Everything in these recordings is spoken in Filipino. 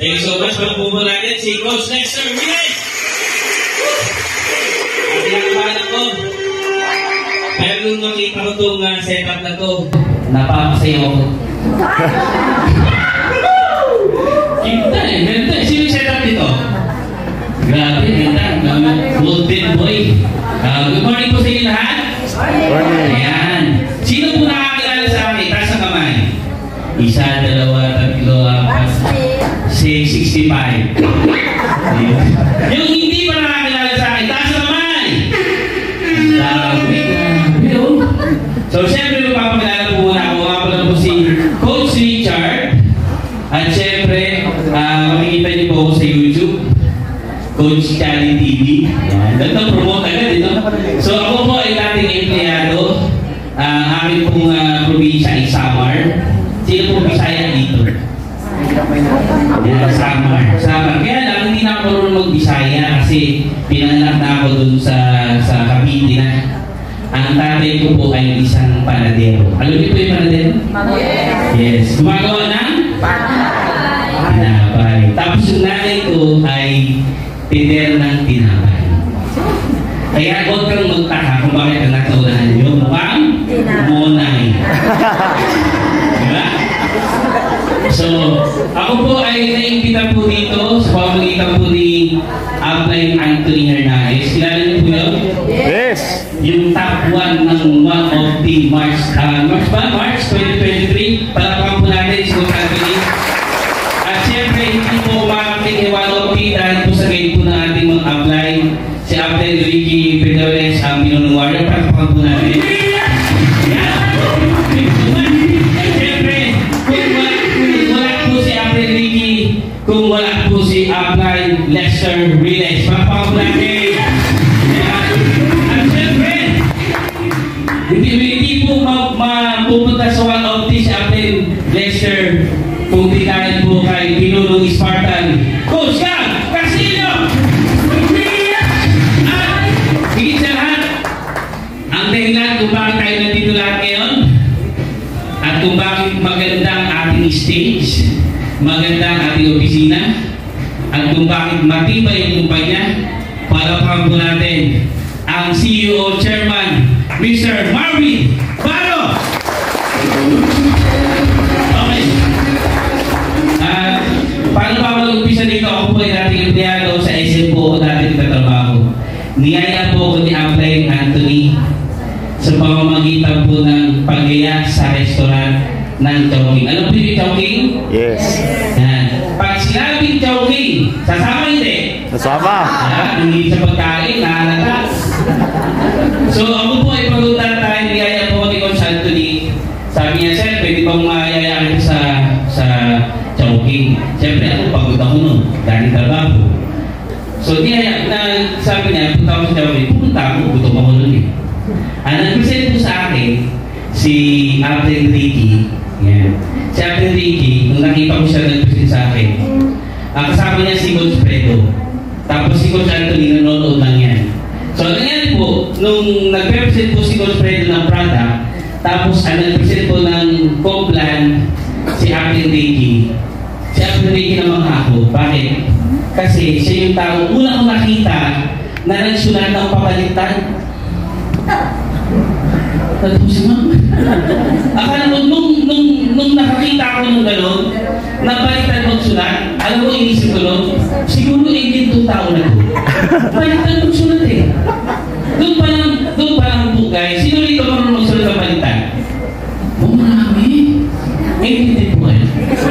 Thank you so much. Pagpupo natin si Coach Lester Riles. At tinakabahan ako. Pero nung nakita ko itong setup na to, napapasaya ako. Kita eh, ganda. Sino yung setup dito? Grabe, ganda. Golden boy. Good morning po sa inyo lahat. Morning. Ayan. Sino po nakakilala sa akin? Taas ang kamay. 1, 2, 3, 4, 65. Yung hindi pa nakakilala sa akin, taas ang kamay. So, siyempre, magpapakilala po muna ako. Nga pala po si Coach Richard. At siyempre, makikita niyo po ako sa YouTube. Coach Charlie TV. Ganda promote agad, ito. So, ako po ay dating empleyado. Amin pong probinsya ay Samar. Sino pong Bisaya dito? Samar. Kaya lang, hindi na ako marunong mag-Bisaya kasi pinanganak na ako dun sa Cavite na. Ang tatay ko po ay isang panadero. Alam niyo po yung panadero? Yes. Gumagawa ng? Tinapay. Tapos yung nanay ko ay tindero ng tinapay. Kaya huwag kang magtaka kung bakit ang nakaunahan nyo. Mukhang monay. Diba? So, ako po ay naimbita po dito sa pamamagitan po ni Upline Anthony Hernandez. Kilala niyo po yun? Yes! Yung top 1 ng one of the March 2023. Palapakan po natin si Coach Anthony. At siyempre, hindi po makakating one of the dahil po sa gate po ng ating mga upline. Si Upline Ricky Pedores ang pinunungaran. Palapakan po natin. Kung wala po si Upline Lester Riles, palapakan po natin. At siyempre, hindi po mapupunta sa one of these Upline Lester kung di dahil po kay Pinulong Spartan. Coach Cam Casino! At higit sa lahat, ang dahilan kung bakit tayo nandito lahat ngayon at kung bakit magandang ating stage, magandang ating opisina, at kung bakit matibay yung kumpanya, palapakan po natin ang CEO Chairman, Mr. Marvin Baro! Okay. Paano ba mag-umpisa dito? Ako po ay dating empleyado sa SM po, dating tatrabaho. Niyaya po ako ni Upline Anthony sa pamamagitan po ng paggaya sa restaurant ng Chowking. Alam po yung Chowking? Yes. Pag sinabing Chowking, sasama hindi? Sasama. Hindi sa pagkain, nahalata. So ako po ay pag-unta tayo, niyaya po ni Coach Anthony. Sabi niya, sir, pwede bang mayayaan sa Chowking? Siyempre ako, pagod ako nun, dahil trabaho. So niyaya, sabi niya, punta ako sa Chowking, pupunta ako, gutom ako nun eh. Ang nag-present po sa akin, si Upline Ricky. Yan. Si Upline Ricky, nung nakita ko siya nag-present sa akin, kasama niya si Coach Fredo. Tapos si Coach Anthony nanonood lang yan. So nangyari po, nung nag-present po si Coach Fredo ng Prada, tapos ang nag-present po ng Complan, si Upline Ricky. Si Upline Ricky naman ako. Bakit? Kasi siya yung tao, una kong nakita na nagsulat ng papalitan. Tapos naman. Akala mo, nung nakakita ako ng gano'n, nabaliktad magsulat, alam mo, inisip ko nun, siguro hindi itong tao na ito. Baliktad magsulat eh. Doon pa lang po guys, sino rito marunong magsulat ng baliktad? Oh, marami. Hindi po kayo.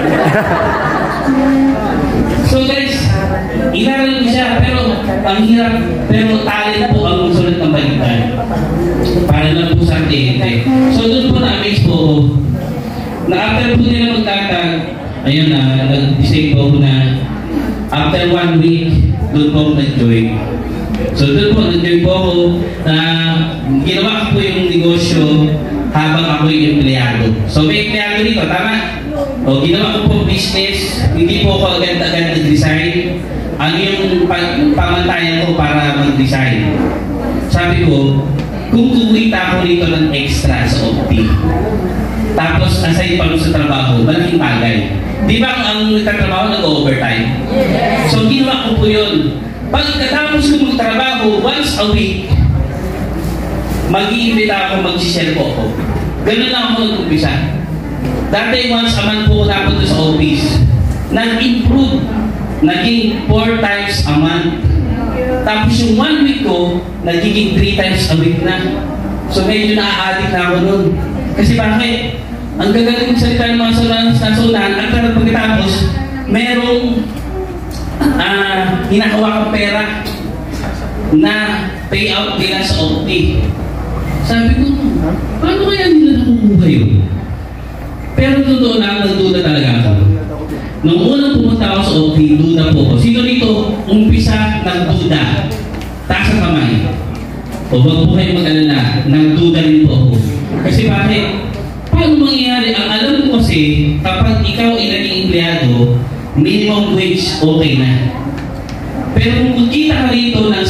So guys, inaral ko siya, pero ang hirap, pero talent po ang magsulat ng baliktad. Para lang po sa kliyente. So doon po na-amaze po ako. Na after po nila magtatag, ayun na, nag-decide po ako na after 1 week, doon po ako nag-join. So doon po, nag-join po ako na ginawa ko po yung negosyo habang ako yung empleyado. So may empleyado dito, tama? O ginawa ko po business, hindi po ako agad-agad nag-design. Ang yung pamantayan ko para mag-design. Sabi ko, kung kumita ako dito ng extra sa OP, tapos aside pa sa trabaho, malaking bagay. Di ba ang nagtatrabaho nag-overtime? So ginawa ko po yun. Pagkatapos ko magtrabaho once a week, mag-iimbita ako, mag-share po ako. Ganun lang ako nag-umpisa. Dati once a month po napunta sa office. Nag-improve. Naging 4 times a month. Tapos yung 1 week ko, nagiging 3 times a week na. So medyo na-addict na ako nun. Kasi bakit? Ang gagaling salita ng mga nasunan at pagkatapos, merong hinahawakang pera na payout nila sa OT. Sabi ko, paano kaya nila nakukuha yun? Pero totoo lang, nagduda talaga ako. Nung unang pumunta ako sa OT, duda po ako. Sino dito umpisa nagduda? Taas ang kamay. O wag po kayo mag-alala, nagduda rin po ako. Kasi bakit? Paano mangyayari? Ang alam ko kasi, kapag ikaw ay naging empleyado, minimum wage okay na. Pero kung kita ka rito ng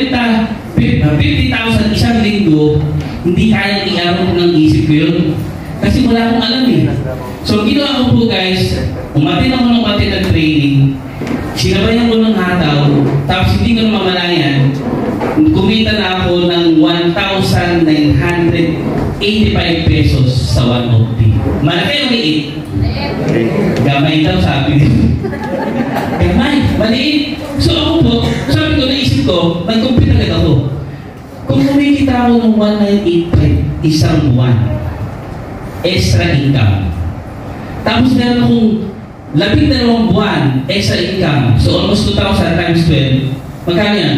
50,000 isang linggo, hindi kaya i-arong ng isip ko yun. Kasi wala akong alam eh. So ginawa ko po guys, umatin ako ng ng training, sinabayan ko ng hataw, tapos hindi ko na mamalayan, kumita na ako ng 1,985 pesos sa 1 OT. Malaki o liit? Gamay daw sabi nito. Gamay, maliit. So ako po, sabi ko, naisip ko, nag-compute agad ako. Kung kumikita ako ng 1,985 isang buwan, extra income. Tapos meron akong 12 buwan extra income. So almost 2,000 times 12. Magkano yan?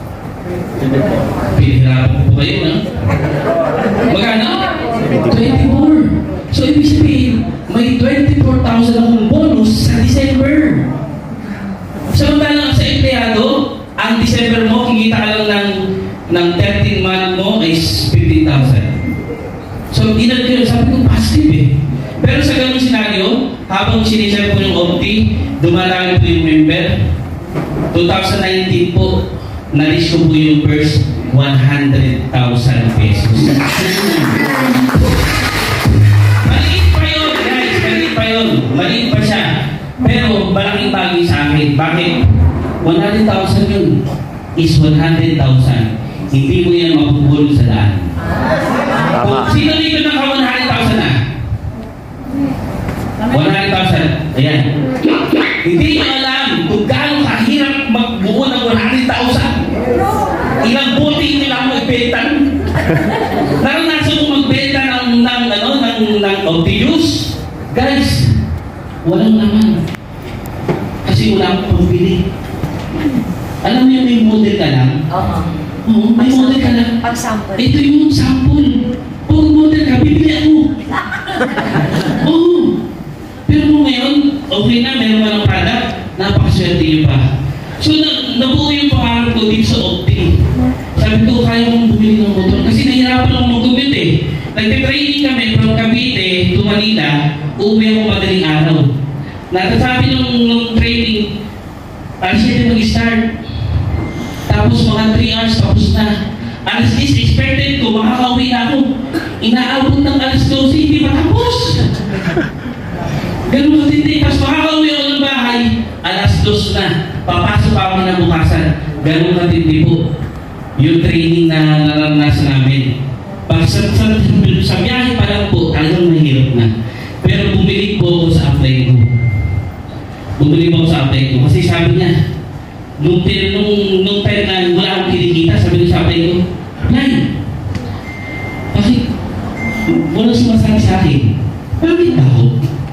Pinahirapan ko po kayo, no? Magkano? 24. So ibig sabihin, may 24,000 akong bonus sa December. Samantalang sa empleyado, ang December mo, kikita ka lang ng 13 month mo is 15,000. So, sabi ko, positive eh. Pero sa ganung senaryo, habang sinishare po yung OT, dumarami po yung member. 2019 po, na-reach ko po yung first 100,000 pesos. Maliit pa yun, guys. Maliit pa yun. Maliit pa siya. Pero malaking bagay sa akin. Bakit? 100,000 yun is 100,000. Hindi mo yan mapupulong sa daan. Sino dito naka 100,000 na? 100,000. Ayan. Hindi nyo alam kung gaano kahirap magbuo ng 100,000. Ilang bote nyo lang magbentan. Naranasan ko magbenta ng obvious. Guys, walang naman. Kasi wala akong pambili. Alam niyo may model ka lang? Oo, may model ka lang. Pag-sample. Ito yung sample. Pag model ka, bibili ako. Oo. Pero kung ngayon, okay na, meron ka ng product, napakaswerte yun pa. So, nabuo yung pangarap ko dito sa Opti. Sabi ko, kaya kong bumili ng motor. Kasi nahirapan akong mag-commute eh. Nagte-training kami from Cavite to Manila, uuwi ako madaling araw. Natasabi nung training, alas 7 mag-start. Tapos mga 3 hours tapos na. Alas 10 expected ko, makakauwi na ako. Inaabot ng alas 12, hindi matapos. Ganun matindi. Tapos makakauwi ako ng bahay, alas 2 na. Papasok ako na bukasan. Ganun matindi po. Yung training na naranasan namin. Pag sa biyahe pa lang po, talagang mahirap na. Pero bumili po ako sa apply ko. Bumili po ako sa apply ko. Kasi sabi niya, nung time na wala akong kinikita, sabi ko sa apply ko, Nay, bakit wala sumasabi sa akin? Bakit ako?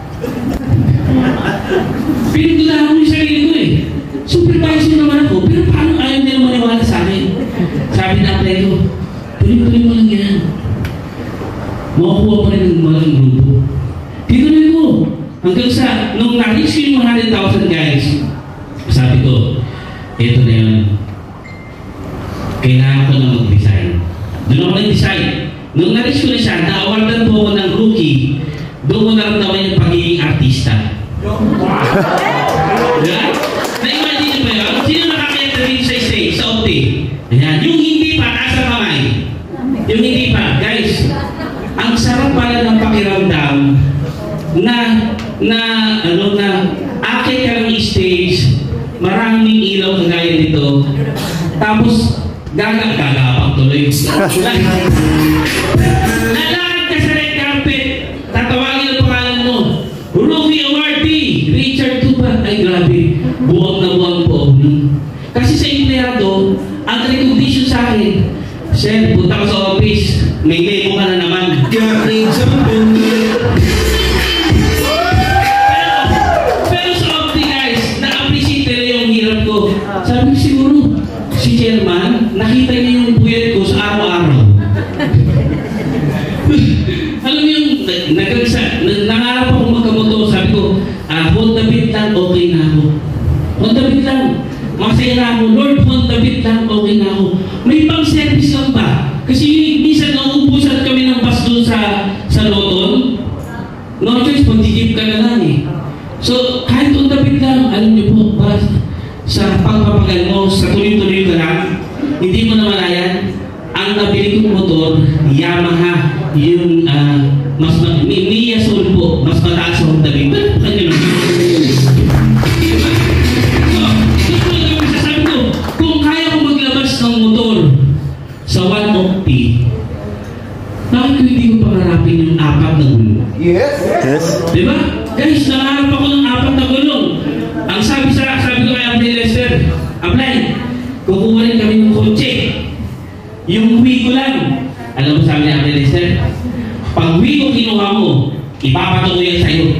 Pinagdulaan ko yung sarili ko eh. Supervisor naman ako, pero paano ayaw nila maniwala sa akin? Sabi na apply ko, tuloy-tuloy mo lang yan. Makakuha pa rin ng malaking grupo. Tinuloy ko. Hanggang sa, nung na-reach ko yung 100,000 guys, sabi ko, eto na yun. Kailangan ko na mag-design. Doon ako nag-design. Nung na-reach ko na siya, na-awardan po ako ng rookie, doon ko naramdaman yung pagiging artista. Diba? Na-imagine nyo ba yun? Sino nakakita rin sa stage, sa OT? Ayan. Yung hindi pa, taas ang kamay. Yung hindi pa, guys, ang sarap pala ng pakiramdam na maraming ilaw kagaya nito. Tapos, gagapang tuloy. Lalakad ka sa red carpet, tatawagin ang pangalan mo. Ruby awardee, Richard Tupa. Ay grabe, buwag na buwag po. Kasi sa empleyado, ang recognition sa akin, Sir, punta ko sa office, may lego ka na naman. Pero sa office guys, na-appreciate nila yung hirap ko. Sabi ko siguro, si Chairman, nakita niya yung buyat ko sa araw-araw. Alam mo yung nangarap ako magkamoto, sabi ko, hold the beat lang, okay na ako. Hold the beat lang, masaya na ako. Lord, hold the beat lang, okay na ako. May pang-service lang ba? Kasi minsan nauubusan kami ng bus doon sa Loton. No choice, pag-jeep ka na lang eh. So, kahit hold the beat lang, alam niyo po, sa pagpapagal mo, sa tuloy-tuloy ka lang, hindi mo na malayan, ang nabili kong motor, Yamaha, yung Mia Soul po, mas mataas ang tabi. Pero kanya lang. So, sasabi ko, kung kaya ko maglabas ng motor sa 150, bakit ko hindi ko pangarapin yung 4 na gulong? Yes. Diba? Guys, nangarap ako ng 4 na gulong. Ang sabi ko kay Apply Lester, Apply, kukuha rin kami ng kotse. Yung uwi ko lang. Alam mo sabi ni Apply Lester, pag uwi ko kinuha mo, ipapato ko yan sa'yo.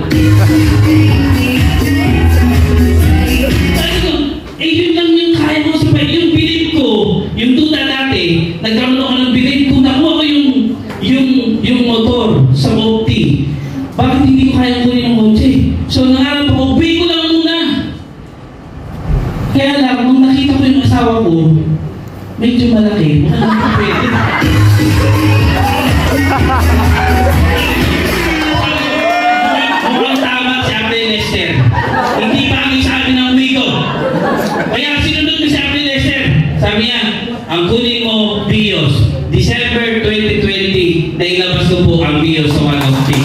Sabi ko, yun lang yung kaya mo sa pwede. Yung bilib ko, yung tuta dati, nagkaroon ako ng bilib ko, nakuha ko yung motor sa Mopti. Bakit hindi ko kaya kunin ng kotse? So nangarap ako, uwi ko lang muna. Kaya lang, nung nakita ko yung asawa ko, medyo malaki. Mukhang tama si Apply Lester. Hindi pa kami sabi ng uwi ko. Kaya sinunod ko si Apply Lester. Sabi niya, ang kunin mo, BIOS. December 2020, nailabas ko po ang BIOS sa 150.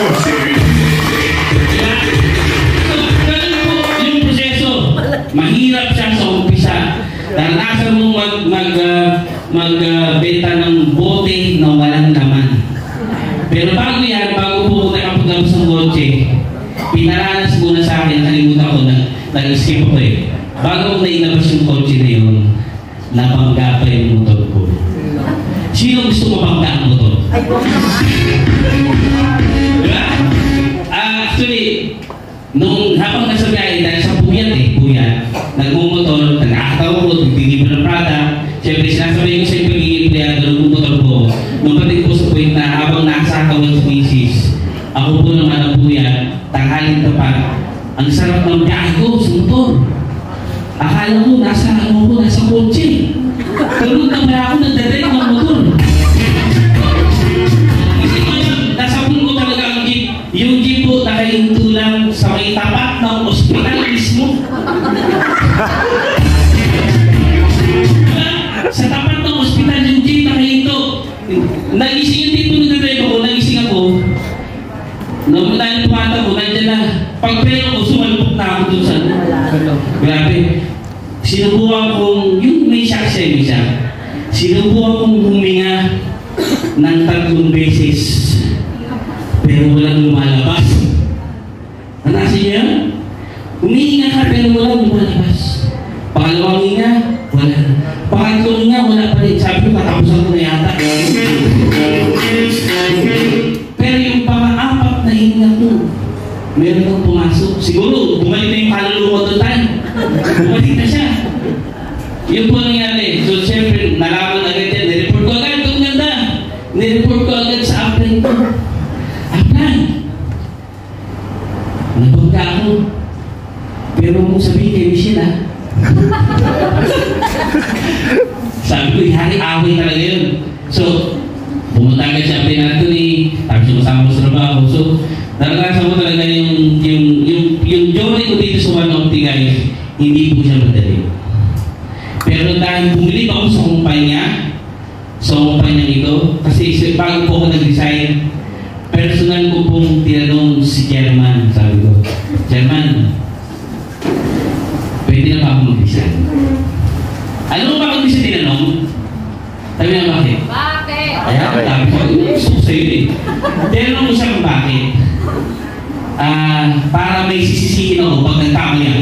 Ganun po yung proseso. Mahirap siya sa umpisa. Naranasan mo magbenta ng bote na walang laman. Pero bago yan, bago po nakapagdabos ng kotse, pinaranas muna sa akin, nakalimutan ko, nag-skip ako eh. Bago nailabas yung kotse na yun, nabangga pa yung motor ko. Sino gusto mabangga ang motor? Diba? Actually, nung habang nasa biyahe, dahil sa puyat, nagmumotor, nag-aataw ko, nagtitipon ng Prada. Siyempre, sinasabi ko sa yung pagiging empleyado, nagmumotor ko. Nung pati po sa point na habang nakasakaw ng misis, ako po naman ang puyat, tanghalin tapat. Ang sarap ng biyahe ko sa motor. Akala ko, nasa kotse. Tulog na pala ako, nagdadrive ng motor. Kasi ngayon, nasa punto talaga ang jeep. Yung jeep po, nakahinto lang sa may tapat ng ospital mismo. Sa tapat ng ospital, yung jeep nakahinto. Nagising yung tipo ng drive ako, nagising ako. Nung tayo pumata ko, nandiyan na. Pag-prayer ko, sumalpok na ako dun sa grabe. Sinubukan kong, yung may saksemi siya, sinubukan kong huminga ng 3 beses. Pero walang lumalabas. Nanasin niya? Humihinga ka pero walang lumalabas. Pangalawang hinga, wala. Pangatlong hinga, wala pa rin. Sabi ko, katapusan ko na yata. Pero yung pang-4 na hinga ko, meron kang pumasok. Siguro, bumalik na yung kaluluwa doon tayo. Bumalik na siya. Yun po nangyari. So, siyempre, nalaman agad yan. Nireport ko agad. Kung ganda. Nireport ko agad sa Apply ko. Apply. Nabangga ako. Pero kung sabihin kay Michelle, ha? Sabi ko, ihari-away talaga yun. So, pumunta agad sa Apply natin eh. Tapos sumasama ko sa trabaho. So, naranasan mo talaga yung journey ko dito sa 150 guys, hindi po siya madali. Pero dahil bumilib ako sa kumpanya ito, kasi bago po ako nag-resign, personal ko pong tinanong si Chairman, sabi ko, Chairman, pwede na ba ako mag-resign? para may sisisihin ako pag nagkamali ako.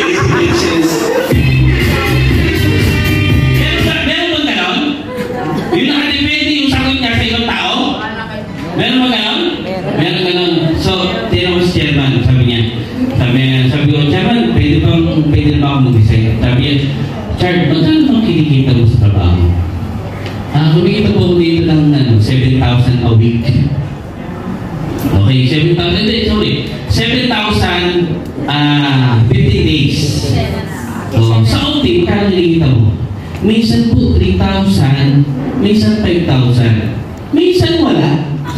Meron ba ganon? Yung nakadepende yung sagot niya sa ibang tao? Meron ba ganon? Meron ganon. So, tinanong si Chairman, sabi ko, Chairman, pwede na ba ako mag-design? Sabi niya, Chard, magkano bang kinikita mo sa trabaho? Kumikita po dito ng 7,000 a week. Okay, 7,000, sorry. 7,000, 50 days. So, sa OT, kaya kinikita mo? Minsan po 3,000, minsan 5,000. Minsan wala.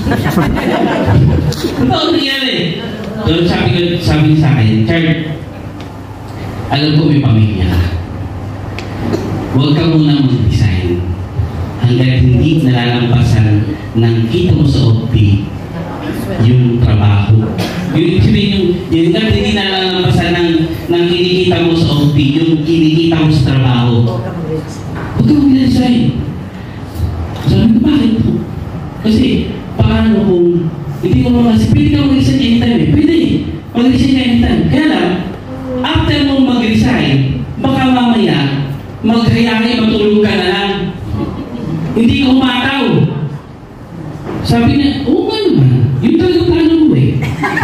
Ano nangyari? So, sabi sa akin, Chard, alam ko may pamilya ka. Huwag ka muna mag-design hanggang hindi nalalampasan ng kita mo sa OP yung trabaho. Yung hindi nalalampasan ng kinikita mo sa OP, yung kinikita mo sa trabaho. Huwag ka mag-design. Sabi ko, bakit po? Kasi, paano kung hindi ko naman kasi pwede ka mag-resign anytime eh. Pwede mag-resign anytime. Kaya lang, after mong mag-resign, baka mamaya maghayari, matulog ka na lang. Hindi ka umataw. Sabi niya, oo nga naman. Yung talagang plano mo eh.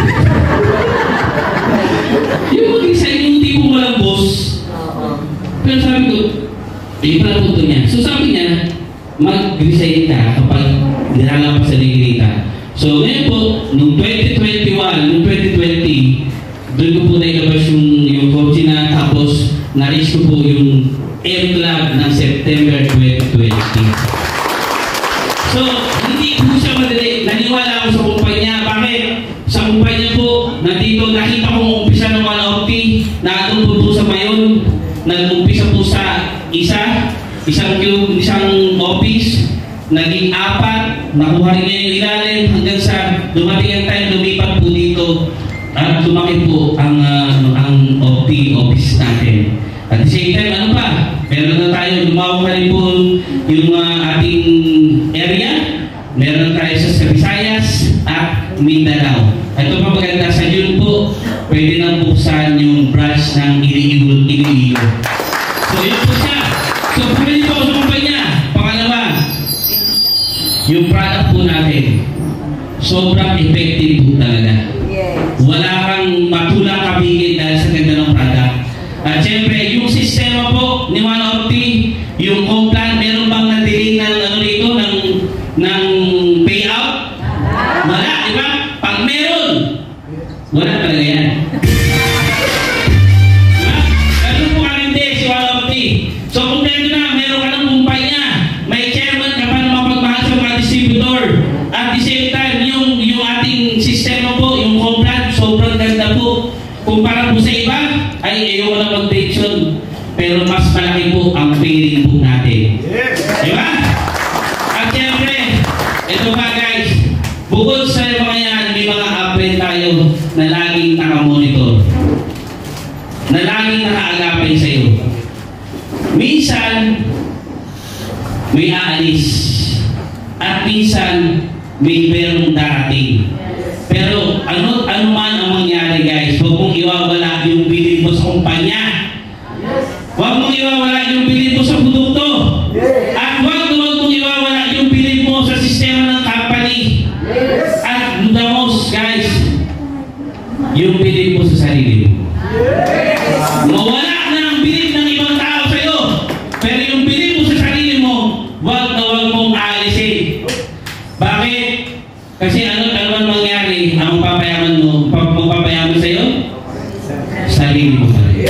Yung mag-resign, yung tipong walang boss. Pero sabi ko, pala punto niya. So sabi niya, mag-resign ka kapag nilalang pa sa negrita. So ngayon po, noong 2021, noong 2020, doon ko po nailabas yung Fortuna, tapos na-reach ko po yung M-Club ng September 2020. So, hindi po siya madali. Naniwala ako sa kumpanya. Bakit? Sa kumpanya po, nandito, nakita ko umpisa ng 1OP, nakatungkol po sa mayon, nag-umpisa po sa isang cube, isang office, naging 4, nakuha rin niya yung ilalim hanggang sa dumating ang time, lumipat po dito at lumaki po ang office natin. At the same time, ano pa? Meron na tayo, lumawak na rin po yung ating area. Meron tayo sa Visayas at Mindanao. Ito pa maganda sa June po, pwede nang buksan yung branch ng Iloilo. So yun po siya. So pwede po sa kumpanya. Pangalawa, yung product po natin, sobrang effective po talaga. Wala kang matulang kabigit dahil sa ganda ng product. At syempre, yung sistema po ni 1OP, yung home plan, meron bang na-delay ng payout? Wala, di ba? Pag meron, wala talaga yan. Diba? Ganun po kalindi si 1OP. So kung meron ka ng kumpanya, may chairman ka pa na mapagmahal sa mga distributor. At the same time, yung ating sistema po, yung home plan, sobrang ganda po. Kumpara po sa iba, ay ayaw na mag-pension. Pero mas malaki po ang paying po natin. Di ba? At siyempre, ito pa guys, bukod sa mga yan, may mga upgrade tayo na laging nakamonitor. Na laging nakaagapay sa iyo. Minsan, may aalis. At minsan, may merong darating. Pero ano man ang mangyari guys, huwag mong iwawala yung bilib mo sa kumpanya. Huwag mong iwawala yung bilib mo sa produkto. At huwag mong iwawala yung bilib mo sa sistema ng company. At the most guys, yung bilib mo sa sarili mo. Mawala na ang bilib ng ibang tao sa'yo. Pero yung bilib mo sa sarili mo, huwag mong aalisin. Bakit? Kasi ano man mangyari, ang papayaman mo, magpapayaman sa'yo? Sarili mo pa rin.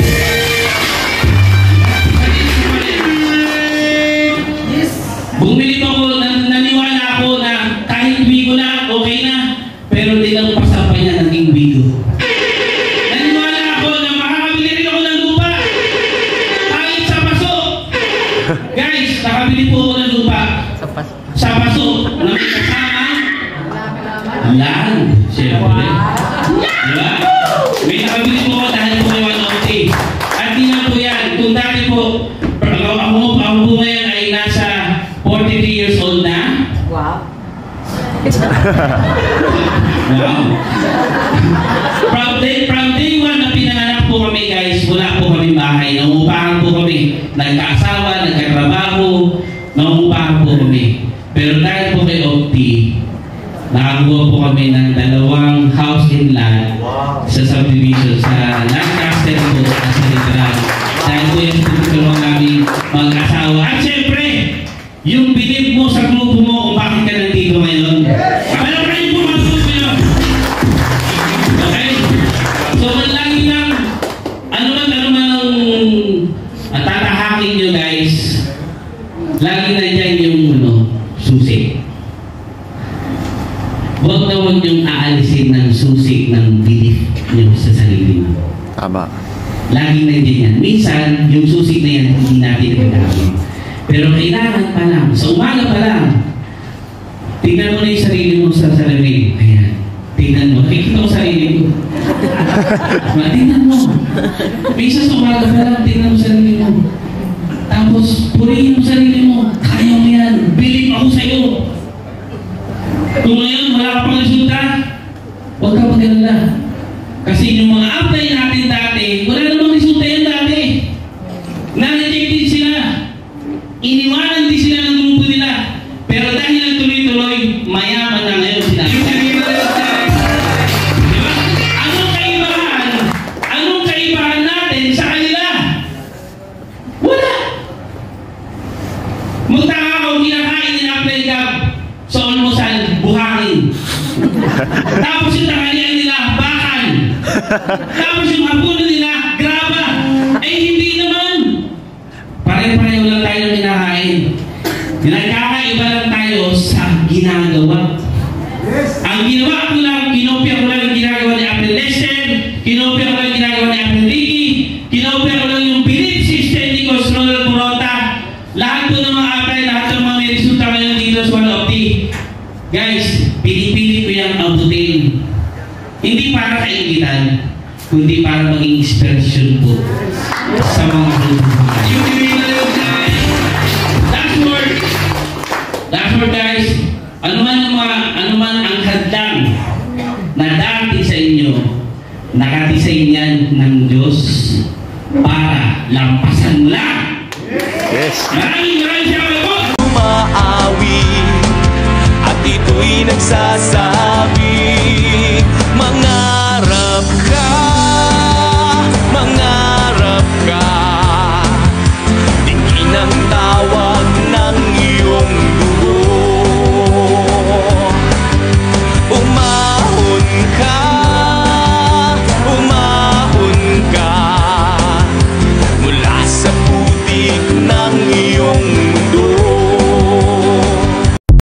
Bumili pa ko, naniwala ako na kahit bigo na, okay na, pero din ang pasampay niya naging bigo. Naniwala ako na makakabili rin ako ng lupa. Kahit sa paso. Guys, nakabili po ako ng lupa. Sa paso. Na may kasama land, siyempre. Diba? May nakabili po ako dahil po may 1OP. At di na po yan. Kung dati po, ako po ngayon ay nasa 43 years old na. Wow. Wow. From day one na pinanganak po kami guys, wala po kami bahay. Nangungupahan po kami. Nagkaasawa, nagkatrabaho, nangungupahan po kami. Pero dahil po kay Opti, nakakuha po kami ng 2 house and land sa subdivision sa Lancaster po at sa Literal. Dahil po yung tutulungan namin mag-asawa. At syempre, yung bilib mo sa grupo mo kung bakit ka nandito ngayon. Kapala ko rin po mga grupo yun. Okay? So, lagi lang, ano man ang tatahakin nyo guys, lagi na dyan yung susi. Huwag na huwag niyong aalisin ng susi ng belief niyo sa sarili mo. Tama. Lagi na din yan. Minsan, yung susi na yan, hindi natin nagkakaroon. Pero kailangan pa lang, sa umaga pa lang, tingnan mo na yung sarili mo sa salamin. Ayan. Tingnan mo. Nakikita ko sarili mo. Tingnan mo. Minsan sa umaga pa lang, tingnan mo sarili mo. Tapos, purihin mo sarili mo. Kaya mo yan. Believe ako sa'yo. Kung ngayon wala ka pang resulta, huwag ka mag-alala. Kasi yung mga apply natin dati, wala namang resulta yan dati. Na-rejected sila. Iniwanan din sila ng grupo nila. Pero dahil ang tuloy-tuloy, mayaman na ngayon sila. Diba? Anong kaibahan natin sa kanila? Wala. Magtaka kung kinakain nila apply job sa almusal, buhangin. Tapos yung tanghalian nila, bakan. Tapos yung hapunan nila, graba. Hindi naman. Pare-pareho lang tayo ng kinakain. Nagkakaiba lang tayo sa ginagawa. Ang ginawa ko lang, kinopia ko lang yung ginagawa ni Apple Lester, kinopia ko lang yung ginagawa ni Apple Ricky, kinopia ko lang yung belief system ni Cosronel Porota. Lahat po ng mga apply, lahat ng mga may resulta ngayon dito sa One Opti. Guys, pinipili ko yung abutin. Hindi para kaingitan, kundi para maging inspirasyon po sa mga grupo. That's word guys. Ano man ang hadlang na dati sa inyo, nakadesign yan ng Diyos para lampasan mo lang. Yes. Maraming salamat po. Umaawi at ito'y nagsasalamat.